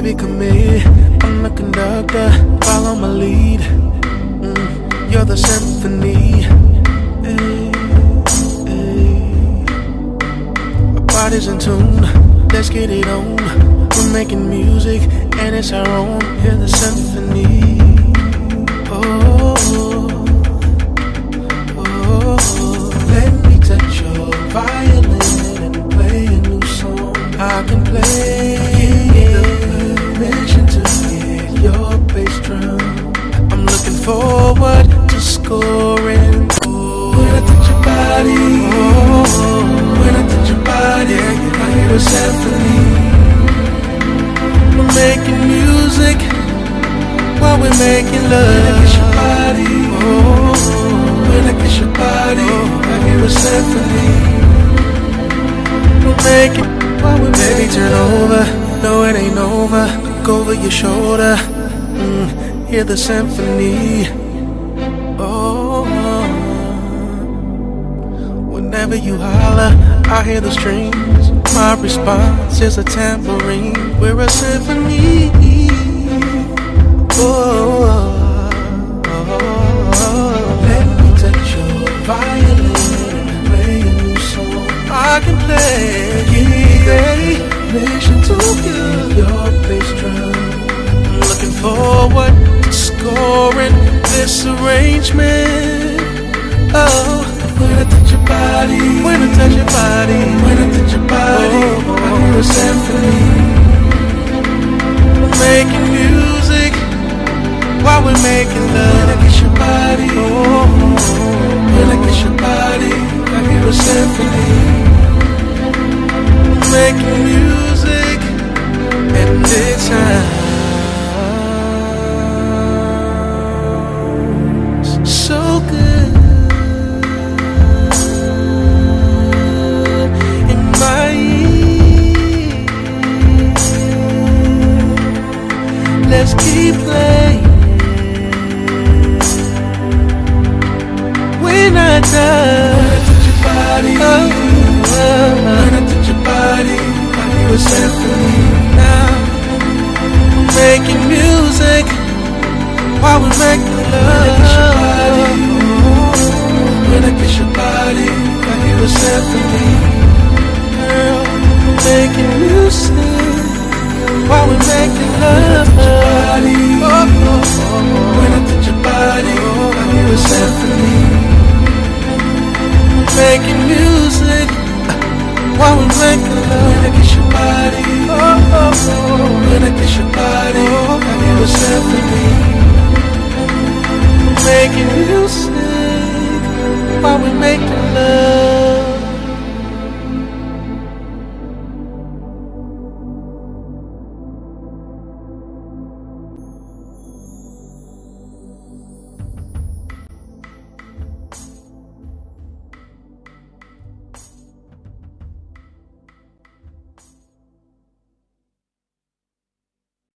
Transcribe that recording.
baby, commit. I'm the conductor, follow my lead. You're the symphony. Ay, ay. Our body's in tune, let's get it on. We're making music and it's our own. Hear the symphony. Oh, oh, let me touch your violin and play a new song. I can play. Give me the permission to hit your bass drum. I'm looking forward to scoring. When I touch your body, when I touch your body, I hear a symphony. We're making music while we're making love. When I kiss your body, when I kiss your body, I hear a symphony. We're making while we baby turn over. No, it ain't over. Look over your shoulder. Hear the symphony. Oh, whenever you holler, I hear the strings. My response is a tambourine. We're a symphony. Oh, let me touch your violin and play a new song. I can play. Give permission to hear your bass drum. I'm looking forward to scoring this arrangement. Oh, when I touch your body, when I touch your body, when I touch your body, I hear a symphony. We're making music while we're making love. When I kiss your body, when I kiss your body, I hear a symphony. We're making music and it's so good in my ear. Let's keep playing. When I touch your body, when I touch your body, I hear a symphony. Now we're making music while we're making love. When I kiss your body, I hear a symphony. Girl, we're making music while we're making love. When I touch your body, I hear a symphony. Making music while we're making love. When I kiss your body, when I